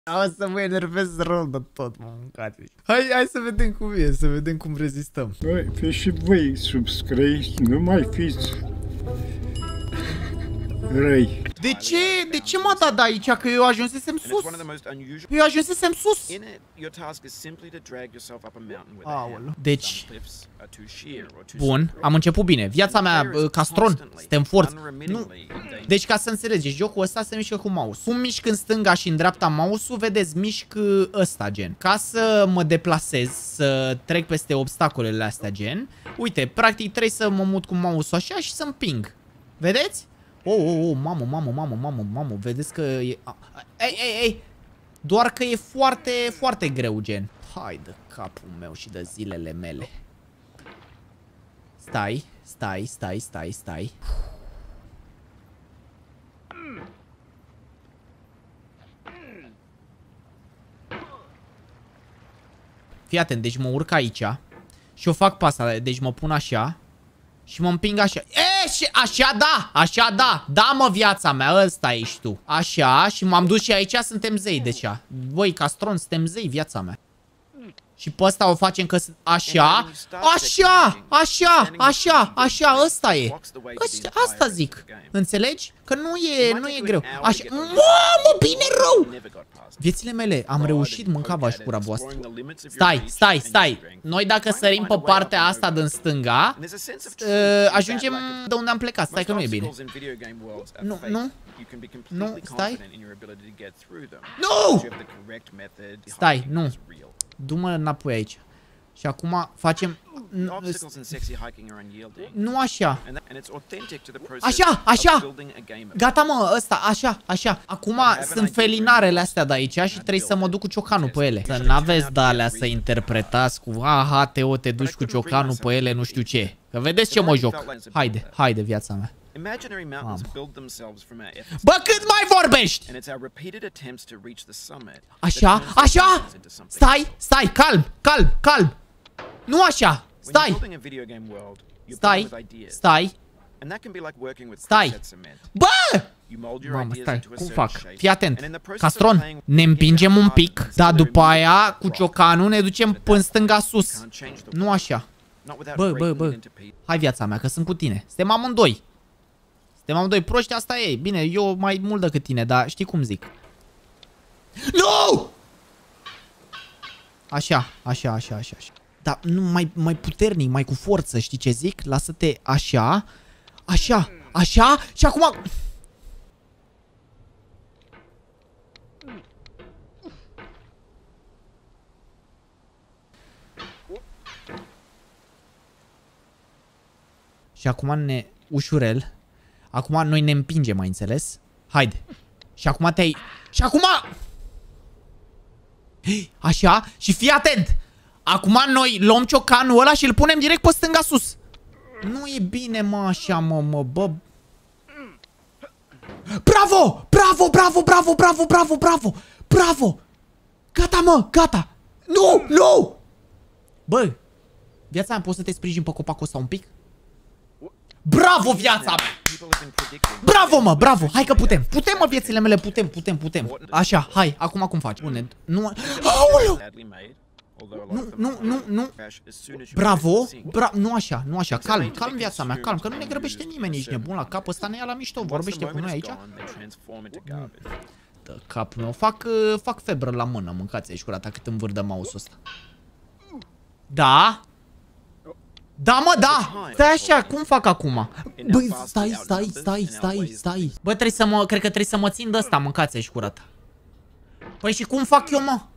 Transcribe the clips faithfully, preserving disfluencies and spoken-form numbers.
O să mă enervez rău de tot, mă mâncați. Hai, hai să vedem cum e, să vedem cum rezistăm. Băi, fiți și voi subscriși, nu mai fiți răi. De ce? De ce m-a dat aici? Că eu ajunsesem sus. Eu ajunsesem sus. Aoleu. Deci... Bun, am început bine. Viața mea, castron, suntem forți. Nu. Deci ca să înțelegeți, jocul ăsta se mișcă cu mouse. Cum mișc în stânga și în dreapta mouse-ul, vedeți, mișc ăsta gen. Ca să mă deplasez, să trec peste obstacolele astea gen. Uite, practic trebuie să mă mut cu mouse-ul așa și să împing. Vedeți? Oh, oh, oh, mamă, mamă, mamă, mamă, mamă, vedeți că e... Ei, ei, ei! Doar că e foarte, foarte greu, gen. Hai de capul meu și de zilele mele. Stai, stai, stai, stai, stai. Fii atent, deci mă urc aici și o fac pasa, deci mă pun așa și mă împing așa. E, și așa da, așa da, da mă viața mea, ăsta ești tu. Așa, și m-am dus și aici suntem zei, deci voi castron, suntem zei, viața mea. Și pe ăsta o facem că așa, așa, așa, așa, așa, ăsta e. Asta zic, înțelegi? Că nu e, nu e greu. Așa, mamă, bine rău! Viețile mele, am reușit, mâncava-și cura voastră. Stai, stai, stai. Noi dacă sărim pe partea asta din stânga, ajungem de unde am plecat. Stai că nu e bine. Nu, nu. Nu, stai. Nu! Stai, nu. Du-mă înapoi aici. Și acum facem... Nu așa. Așa, așa. Gata mă, ăsta, așa, așa. Acum sunt felinarele astea de aici și trebuie să mă duc cu ciocanul pe ele. Să n-aveți de alea să interpretați cu aha, Teo, te duci cu ciocanul pe ele, nu știu ce. Că vedeți ce mă joc. Haide, haide viața mea. Bă, cât mai vorbești? Așa, așa. Stai, stai, calm, calm, calm. Nu așa, stai. Stai, stai. Stai. Bă! Mamă, stai, cum fac? Fii atent. Castron, ne împingem un pic, dar după aia, cu ciocanul, ne ducem până stânga sus. Nu așa. Bă, bă, bă. Hai viața mea, că sunt cu tine. Suntem amândoi. Suntem amândoi proști, asta e. Bine, eu mai mult decât tine, dar știi cum zic. Nu! Așa, așa, așa, așa, așa. Dar nu, mai, mai puternic, mai cu forță, știi ce zic? Lasă-te așa, așa, așa și acum... Și acum ne... Ușurel. Acum noi ne împingem, mai înțeles? Haide. Și acum te-ai... Și acum... Așa, și fii atent! Acum noi luăm ciocanul ăla și îl punem direct pe stânga sus. Nu e bine, mă, așa, mă, mă, bă. Bravo! Bravo, bravo, bravo, bravo, bravo, bravo! Bravo! Gata, mă, gata! Nu, nu! Bă, viața mea, poți să te sprijin pe copacul ăsta un pic? Bravo, viața mea! Bravo, mă, bravo! Hai că putem! Putem, mă, viețile mele, putem, putem, putem! Așa, hai, acum cum faci? Bune, nu... Aoleu! Nu, nu, nu, nu. Bravo, bra nu așa, nu așa, calm, calm viața mea, calm, că nu ne grăbește nimeni, ești nebun la cap, ăsta ne ia la mișto, vorbește cu noi aici. Dă capul meu, fac, fac febră la mână, mâncați aici curata cât îmi vârdă mouse-ul ăsta. Da? Da, mă, da! Stai așa, cum fac acum? Băi, stai, stai, stai, stai, stai. Bă, trebuie să mă, cred că trebuie să mă țin de ăsta, mâncați aici curata. Păi și cum fac eu, mă?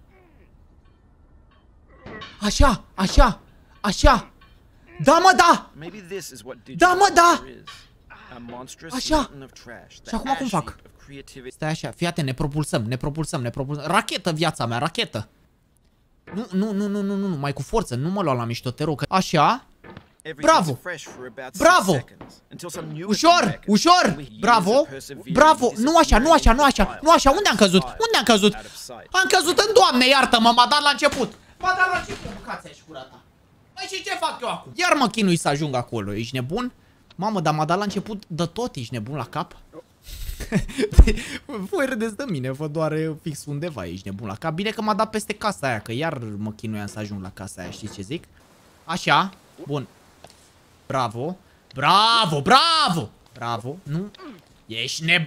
Așa, așa, așa. Da, mă, da! Da, mă, da! Așa. Și acum cum fac? Stai așa, fii atent, ne propulsăm, ne propulsăm, ne propulsăm. Rachetă, viața mea, rachetă. Nu, nu, nu, nu, nu, nu, mai cu forță, nu mă lua la mișto, te rog. Așa. Bravo! Bravo! Ușor! Ușor! Bravo! Bravo! Nu așa, nu așa, nu așa, nu așa, unde am căzut? Unde am căzut? Am căzut în Doamne, iartă-mă, m-a dat la început. M-a dat la început, bucați aici curata. Păi și ce fac eu acum? Iar mă chinui să ajung acolo, ești nebun? Mamă, dar m-a dat la început de tot, ești nebun la cap? Voi râdeți de mine, vă doare fix undeva, ești nebun la cap. Bine că m-a dat peste casa aia, că iar mă chinuiam să ajung la casa aia, știți ce zic? Așa, bun. Bravo, bravo, bravo, bravo, nu, ești neb...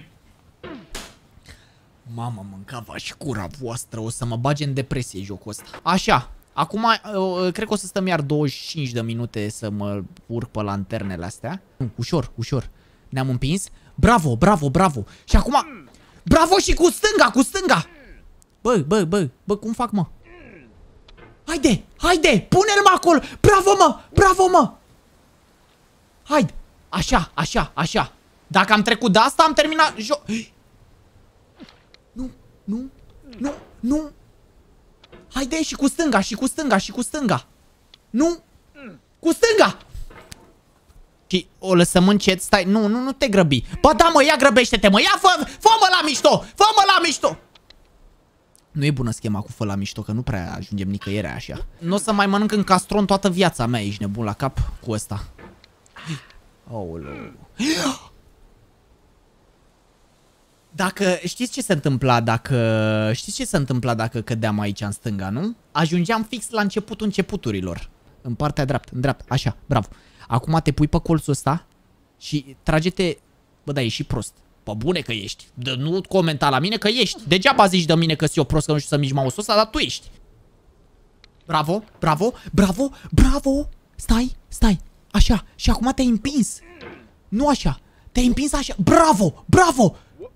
Mama, mâncava și cura voastră, o să mă bage în depresie jocul ăsta. Așa, acum cred că o să stăm iar douăzeci și cinci de minute să mă urc pe lanternele astea. Ușor, ușor, ne-am împins. Bravo, bravo, bravo. Și acum, bravo și cu stânga, cu stânga. Bă, bă, bă, bă, cum fac, mă? Haide, haide, pune-l mă acolo. Bravo, mă, bravo, mă. Haide, așa, așa, așa. Dacă am trecut de asta, am terminat joc. Nu, nu, nu, nu. Haide și cu stânga, și cu stânga, și cu stânga. Nu, cu stânga. Și o lăsăm încet, stai, nu, nu, nu te grăbi. Bă, da, mă, ia grăbește-te, mă, ia, fă, fă-mă la mișto, fă-mă la mișto. Nu e bună schema cu fă la mișto, că nu prea ajungem nicăieri așa. Nu o să mai mănânc în castron toată viața mea, ești nebun la cap cu ăsta. Aoleu. Dacă, știți ce se întâmpla dacă, știți ce se întâmpla dacă cădeam aici în stânga, nu? Ajungeam fix la începutul începuturilor. În partea dreaptă, în dreapta, așa, bravo. Acum te pui pe colțul ăsta și trage-te, bă, da, ești și prost. Pă bune că ești, de nu comenta la mine că ești. Degeaba zici de mine că sunt eu prost, că nu știu să mici mouse-ul ăsta, dar tu ești. Bravo, bravo, bravo, bravo. Stai, stai, așa, și acum te-ai împins. Nu așa, te-ai împins așa, bravo, bravo.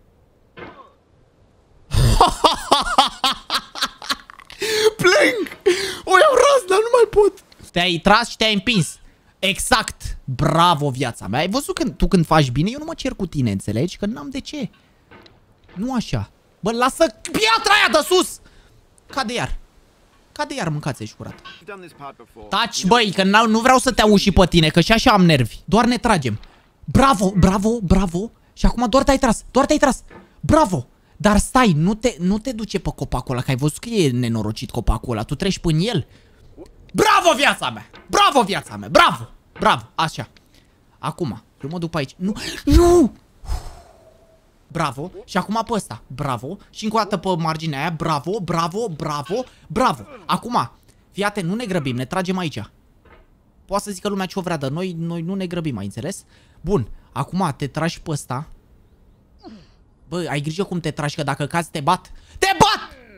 Plâng! O iau razna, nu mai pot. Te-ai tras și te-ai împins. Exact. Bravo, viața mea. Ai văzut când tu când faci bine, eu nu mă cer cu tine, înțelegi? Că n-am de ce. Nu așa. Bă, lasă piatra aia de sus. Cade iar. Cade iar, mâncați, ești curat. Taci, băi, că nu vreau să te auzi și pe tine, că și așa am nervi. Doar ne tragem. Bravo, bravo, bravo. Și acum doar te-ai tras, doar te-ai tras. Bravo. Dar stai, nu te, nu te duce pe copacul ăla, că ai văzut că e nenorocit copacul ăla. Tu treci până el. Bravo, viața mea! Bravo, viața mea! Bravo! Bravo! Așa. Acum, eu mă duc pe aici. Nu! Nu! Bravo. Și acum pe ăsta. Bravo. Și încă o dată pe marginea aia. Bravo, bravo, bravo, bravo. Acum, fii atent, nu ne grăbim, ne tragem aici. Poate să zică lumea ce o vrea, dar noi, noi nu ne grăbim, ai înțeles? Bun. Acum te tragi pe ăsta. Bă, ai grijă cum te tragi, că dacă cazi te bat. Te bat!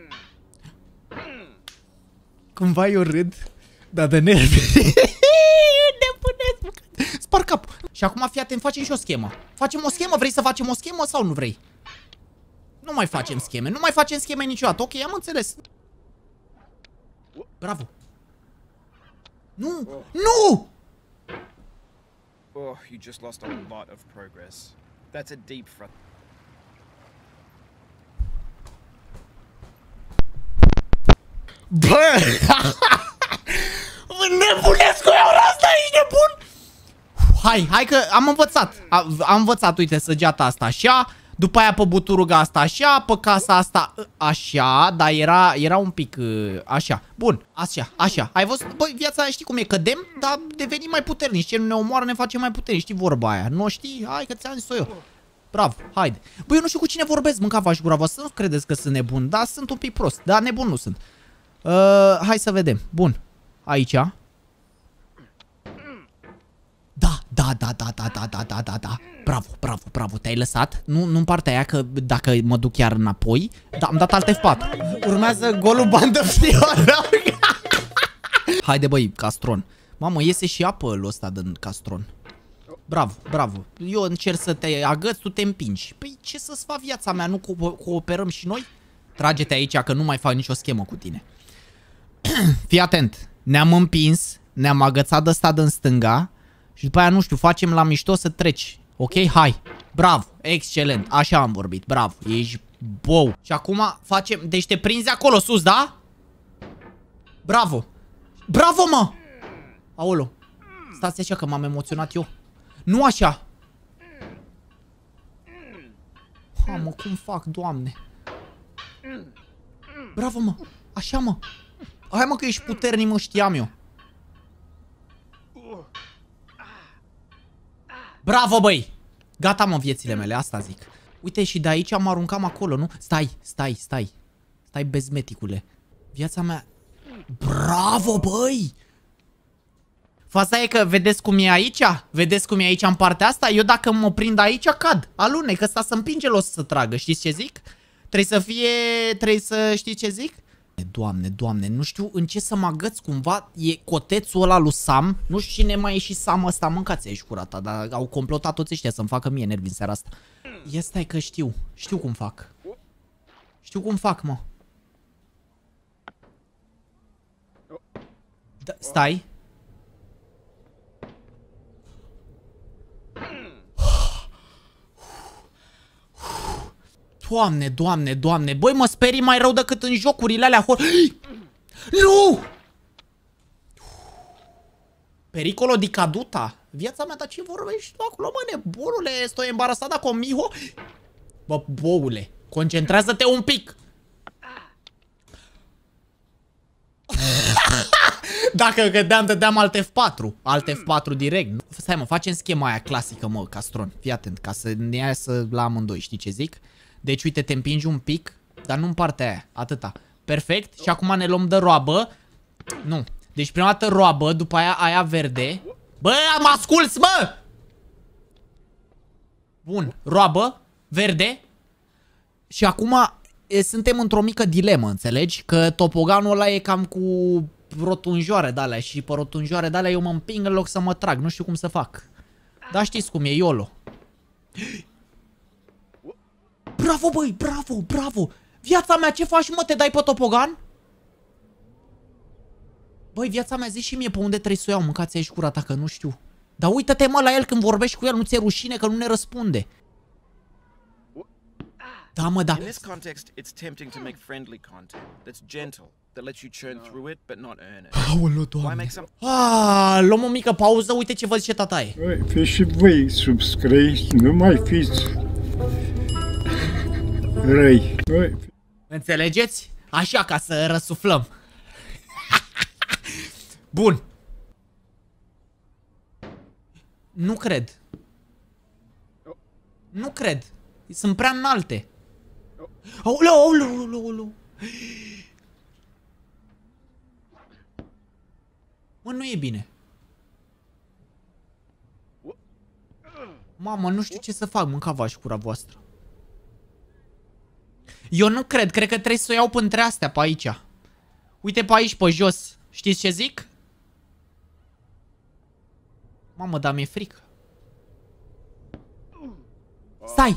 Cumva eu râd, dar de nervi. Nebunesc, spar capul. Și acum fii atent, facem și o schemă. Facem o schemă, vrei să facem o schemă sau nu vrei? Nu mai facem scheme, nu mai facem scheme niciodată. Ok, am înțeles. Bravo. Nu, nu! Oh, you just lost a lot of progress. That's a deep front. Bă! Nebunesc, eu asta, ești nebun? Hai, hai că am învățat. Am, am învățat, uite, săgeata asta așa. După aia pe buturuga asta așa. Pe casa asta așa. Dar era, era un pic așa. Bun, așa, așa. Ai văzut? Băi, viața, știi cum e? Cădem, dar devenim mai puternici. Ce nu ne omoară ne face mai puternici. Știi vorba aia? Nu știi? Hai că ți-am zis-o eu. Bravo, haide. Băi, eu nu știu cu cine vorbesc, mâncava și gura voastră. Nu credeți că sunt nebun, dar sunt un pic prost. Dar nebun nu sunt. Uh, hai să vedem. Bun. Aici. Da, da, da, da, da, da, da, da, da, da. Bravo, bravo, bravo. Te-ai lăsat? Nu, nu în partea aia, că dacă mă duc chiar înapoi. Da, am dat alt F patru. Urmează golul bandă fioră. Haide, băi, castron. Mamă, iese și apă ăla ăsta din castron. Bravo, bravo. Eu încerc să te agăți, tu te împingi. Păi ce să-ți fac viața mea? Nu co cooperăm și noi? Trage-te aici că nu mai fac nicio schemă cu tine. Fii atent. Ne-am împins, ne-am agățat de ăsta din stânga și după aia, nu știu, facem la mișto să treci. Ok? Hai. Bravo. Excelent. Așa am vorbit. Bravo. Ești bou. Și acum facem... Deci te prinzi acolo sus, da? Bravo. Bravo, mă! Aolo. Stați așa că m-am emoționat eu. Nu așa. Ha, mă, cum fac, Doamne? Bravo, mă. Așa, mă. Hai, mă, că ești puternic, mă, știam eu. Bravo, băi. Gata, mă, viețile mele, asta zic. Uite, și de aici mă aruncam acolo, nu? Stai, stai, stai. Stai, bezmeticule. Viața mea... Bravo, băi! Faza e că vedeți cum e aici? Vedeți cum e aici în partea asta? Eu dacă mă prind aici, cad. Alunec, ăsta să împinge los să tragă. Știți ce zic? Trebuie să fie... Trebuie să... Știți ce zic? Doamne, doamne, nu știu în ce să mă agăț cumva. E cotețul ăla lui Sam. Nu știu cine mai e și Sam ăsta. Mâncați aici curata, dar au complotat toți ăștia să-mi facă mie nervi în seara asta. Ia stai că știu. Știu cum fac. Știu cum fac, mă. Da, stai. Doamne, doamne, doamne. Băi, mă sperii mai rău decât în jocurile alea. Nu! Pericolo di caduta. Viața mea, dar ce vorbești tu acolo, mă, nebunule? Estoy embarazada conmigo? Bă, boule, concentrează-te un pic. Dacă gădeam, dădeam alt F patru. Alt F patru direct. Stai, mă, facem schema aia clasică, mă, Castron. Fii atent, ca să ne iasă la amândoi, știi ce zic? Deci, uite, te împingi un pic, dar nu în partea aia. Atâta. Perfect. Și acum ne luăm de roabă. Nu. Deci, prima dată roabă, după aia aia verde. Bă, mă asculți, mă! Bun. Roabă, verde. Și acum e, suntem într-o mică dilemă, înțelegi? Că topoganul ăla e cam cu rotunjoare de-alea și pe rotunjoare de-alea eu mă împing în loc să mă trag. Nu știu cum să fac. Dar știți cum e, YOLO. Bravo, băi, bravo, bravo. Viața mea, ce faci, mă? Te dai pe topogan? Băi, viața mea, zi și mie pe unde trebuie să o iau. Mâncați aici curata, că nu știu. Dar uită-te, mă, la el când vorbești cu el. Nu ți-e rușine că nu ne răspunde. Da, mă, da. In this context, it's tempting to make friendly content that's gentle, that lets you churn through it but not earn it. Aoleu, Doamne. Ah, luăm o mică pauză. Uite ce vă zice tataie. Băi, fiți și voi subscriși, nu mai fiți răi. Băi. Înțelegeți? Așa, ca să răsuflăm. Bun. Nu cred. Nu cred. Sunt prea înalte. Aoleu, aoleu, aoleu, aoleu. Mă, nu e bine. Mamă, nu știu ce să fac. Mânca-vă și cura voastră. Eu nu cred. Cred că trebuie să o iau pe între astea pe aici. Uite pe aici, pe jos. Știți ce zic? Mamă, dar mi-e frică. Stai!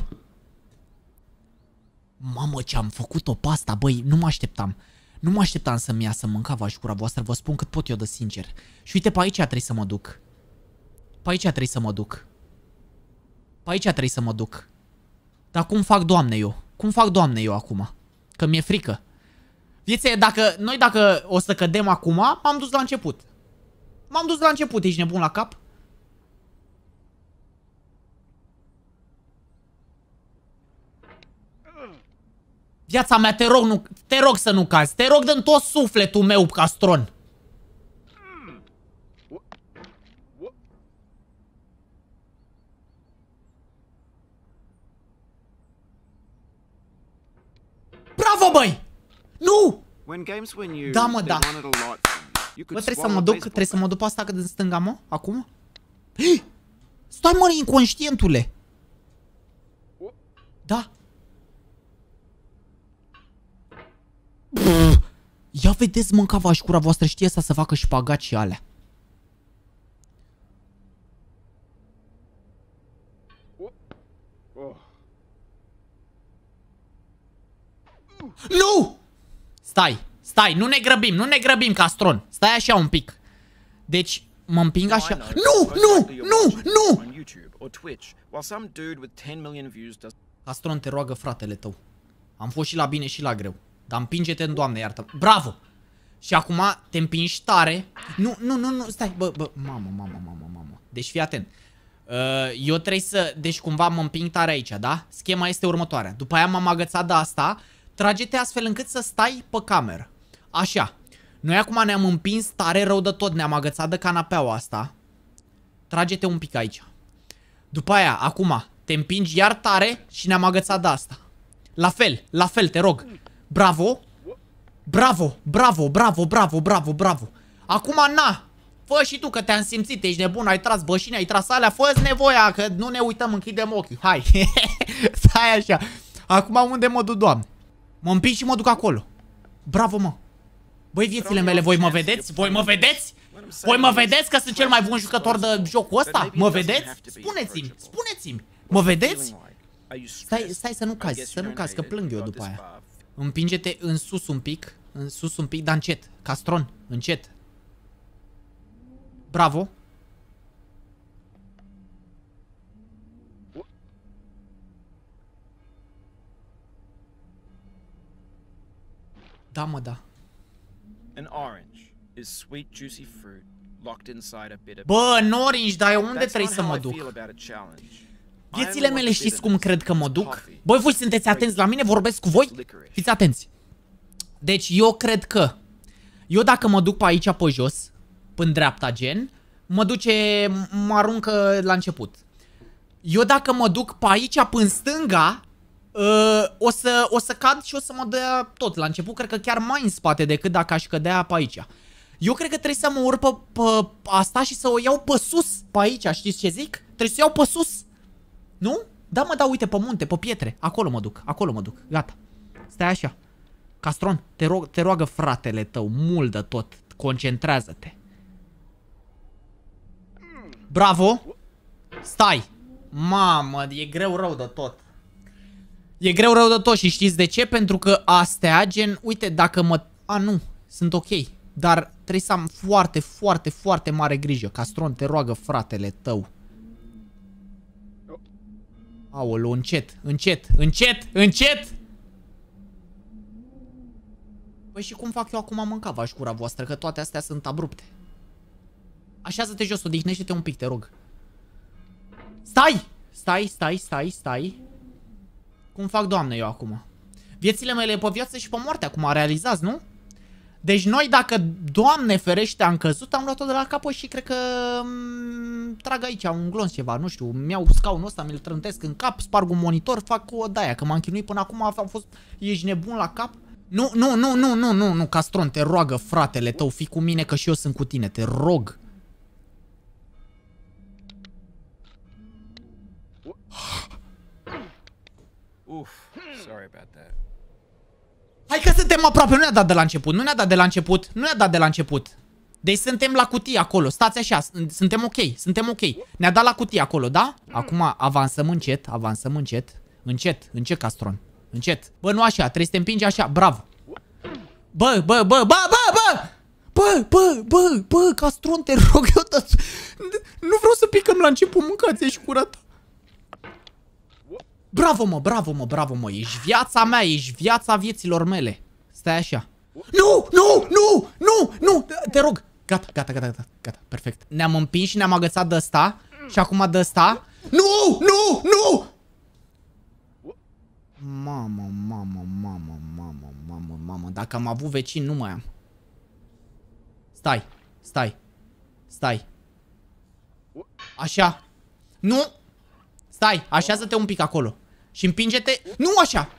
Mamă, ce-am făcut-o pe asta, băi, nu mă așteptam. Nu mă așteptam să-mi iasă, mânca-vă și cura voastră, vă spun cât pot eu de sincer. Și uite, pe aici trebuie să mă duc. Pe aici trebuie să mă duc. Pe aici trebuie să mă duc. Dar cum fac, Doamne, eu? Cum fac, Doamne, eu acum? Că mi-e frică. Viețe, dacă, noi dacă o să cădem acum, m-am dus la început. M-am dus la început, ești nebun la cap? Viața mea, te rog, nu, te rog să nu cazi. Te rog din tot sufletul meu, Castron. Bravo, băi! Nu! Da, mă, da. Bă, trebuie să mă duc, trebuie să mă duc pe asta cât în stânga, mă, acum? Stai, mă, inconștientule! Da. Ia vedeți, mâncava și cura voastră, știe asta să facă șpagat și alea. Nu! Stai, stai, nu ne grăbim, nu ne grăbim, Castron. Stai așa un pic. Deci, mă împing așa. Nu, nu, nu, nu! Castron, te roagă fratele tău. Am fost și la bine și la greu. Dar împinge-te în Doamne, iartă. Bravo! Și acum te împingi tare. Nu, nu, nu, nu, stai, bă, bă, mamă, mamă, mamă, mamă. Deci fii atent. Uh, eu trebuie să, deci cumva mă împing tare aici, da? Schema este următoarea. După aia m-am agățat de asta. Trage-te astfel încât să stai pe cameră. Așa. Noi acum ne-am împins tare rău de tot. Ne-am agățat de canapeaua asta. Trage-te un pic aici. După aia, acum, Te împingi iar tare și ne-am agățat de asta. La fel, la fel, te rog. Bravo. Bravo, bravo, bravo, bravo, bravo, bravo. Acum, na. Fă și tu că te-am simțit, ești nebun, ai tras bășini, ai tras alea, fă-ți nevoia, că nu ne uităm, închidem ochii. Hai. Stai așa. Acum unde mă duc, Doamne? Mă împing și mă duc acolo. Bravo, mă. Băi, viețile mele, voi mă vedeți? Voi mă vedeți? Voi mă vedeți că sunt cel mai bun jucător de jocul ăsta? Mă vedeți? Spuneți-mi, spuneți-mi. Mă vedeți? Stai, stai să nu cazi, să nu cazi, că plâng eu după aia. Împinge-te în sus un pic, în sus un pic, dar încet. Castron, încet. Bravo. Da, mă, da. An orange is sweet juicy fruit locked inside a bitter. Bă, în orange, dar unde trebuie să mă duc? Viețile mele știți cum cred că mă duc? Băi, voi sunteți atenți la mine? Vorbesc cu voi? Fiți atenți. Deci eu cred că eu dacă mă duc pe aici pe jos, până dreapta gen, mă duce, mă aruncă la început. Eu dacă mă duc pe aici până stânga, uh, o, să, o să cad și o să mă dea tot la început. Cred că chiar mai în spate decât dacă aș cădea pe aici. Eu cred că trebuie să mă urc pe, pe asta și să o iau pe sus, pe aici, știți ce zic? Trebuie să o iau pe sus. Nu? Da, mă, da, uite, pe munte, pe pietre. Acolo mă duc, acolo mă duc, gata. Stai așa. Castron, te, rog, te roagă fratele tău, mult de tot. Concentrează-te. Bravo. Stai. Mamă, e greu rău de tot. E greu rău de tot și știți de ce? Pentru că astea, gen, uite, dacă mă... A, nu, sunt ok. Dar trebuie să am foarte, foarte, foarte mare grijă. Castron, te roagă fratele tău. Aoleu, încet, încet, încet, încet! Păi și cum fac eu acum, am mâncat v-aș gura voastră, că toate astea sunt abrupte. Așează-te jos, odihnește-te un pic, te rog. Stai! Stai, stai, stai, stai. Cum fac, Doamne, eu acum? Viețile mele pe viață și pe moarte acum, realizați, nu? Deci noi, dacă, Doamne ferește, am căzut, am luat-o de la capăt și cred că trag aici un glonț ceva, nu știu, mi-au scaunul ăsta, mi-l trântesc în cap, sparg un monitor, fac o daia, că m-am chinuit până acum, am fost, ești nebun la cap? Nu, nu, nu, nu, nu, nu, nu, Castron, te roagă fratele tău, fii cu mine că și eu sunt cu tine, te rog. Oof, sorry about that. Hai că suntem aproape, nu ne-a dat de la început, nu ne-a dat de la început, nu ne-a dat de la început. Deci suntem la cutie acolo, stați așa, suntem ok, suntem ok. Ne-a dat la cutie acolo, da? Acum avansăm încet, avansăm încet, încet, încet, Castron, încet. Bă, nu așa, trebuie să te împingi așa, bravo. Bă, bă, bă, bă, bă, bă! Bă, bă, bă, bă, Castron, te rog eu, nu vreau să picăm la început, mâncați, ești curat. Bravo, mă, bravo, mă, bravo, mă, ești viața mea, ești viața vieților mele. Stai așa. Nu, nu, nu, nu, nu, te rog. Gata, gata, gata, gata, gata, perfect. Ne-am împins și ne-am agățat de ăsta. Și acum de ăsta. Nu, nu, nu! Mamă, mamă, mamă, mamă, mamă, mamă. Dacă am avut vecini, nu mai am. Stai, stai, stai. Așa. Nu. Stai, așează-te un pic acolo. Și împinge-te. Nu așa.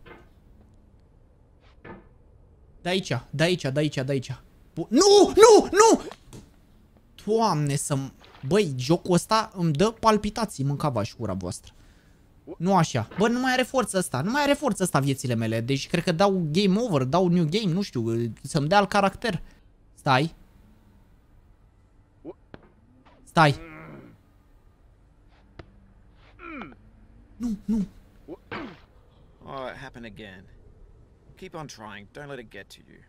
De aici, de aici, de aici, de aici. Nu, nu, nu! Doamne să... Băi, jocul ăsta îmi dă palpitații, mâncava-și gura voastră. Nu așa. Bă, nu mai are forță ăsta, nu mai are forță ăsta viețile mele. Deci cred că dau game over, dau new game, nu știu, să-mi dea alt caracter. Stai. Stai. Nu, nu. Oh, it happened again. Keep on trying. Don't let it get to you.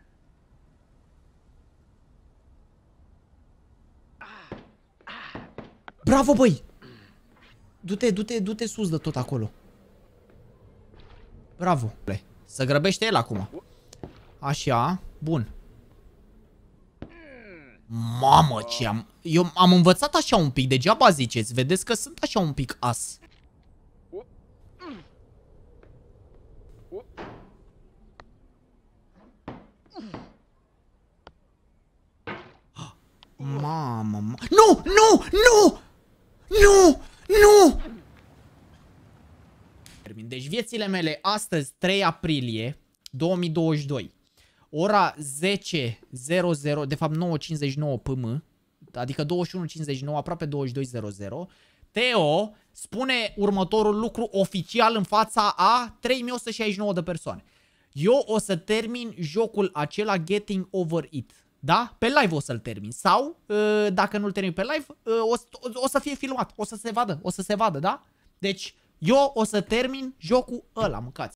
Bravo, băi! Du-te, du-te, du-te sus de tot acolo. Bravo. Să grăbește el acum. Așa, bun. Mamă, ce am... Eu am învățat așa un pic, degeaba ziceți. Vedeți că sunt așa un pic as. Mamă, mamă. Nu, nu, nu! Nu, nu! viețile mele, astăzi, trei aprilie două mii douăzeci și doi, ora zece zero zero, de fapt nouă cincizeci și nouă P M, adică douăzeci și unu cincizeci și nouă, aproape douăzeci și doi zero zero, Teo spune următorul lucru oficial în fața a trei mii o sută șaizeci și nouă de persoane. Eu o să termin jocul acela Getting Over It. Da? Pe live o să-l termin. Sau, dacă nu-l termin pe live, o, o să fie filmat. O să se vadă. O să se vadă, da? Deci, eu o să termin jocul ăla, mâncați.